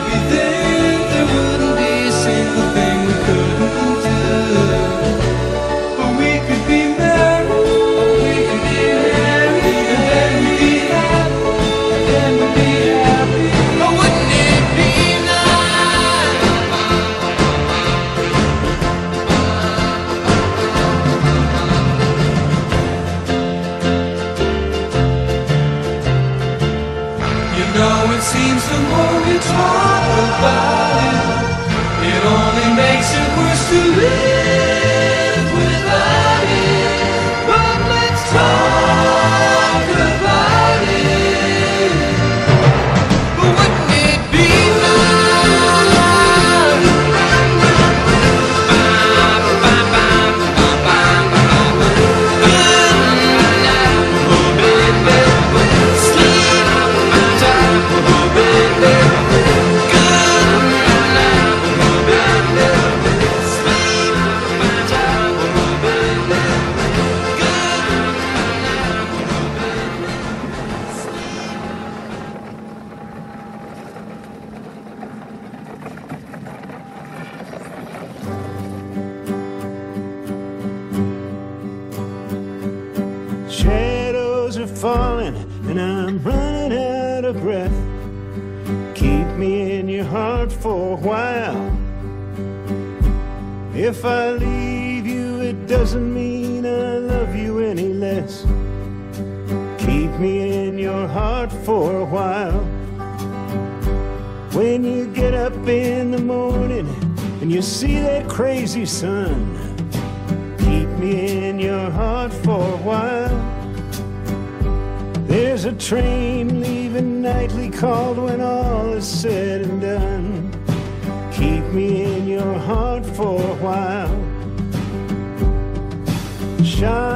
be there, there wouldn't be a single thing we couldn't do. But we could be married, we could be married, and then we'd be happy, and then we'd be happy. Oh, wouldn't it be nice? You know, it seems the more we talk about it, it only makes it worse to live without it. But let's talk about it. But wouldn't it be Shadows are falling and I'm running out of breath. Keep me in your heart for a while. If I leave you, it doesn't mean I love you any less. Keep me in your heart for a while. When you get up in the morning and you see that crazy sun, keep me in your heart for a while. There's a train leaving nightly called when all is said and done. Keep me in your heart for a while. Shine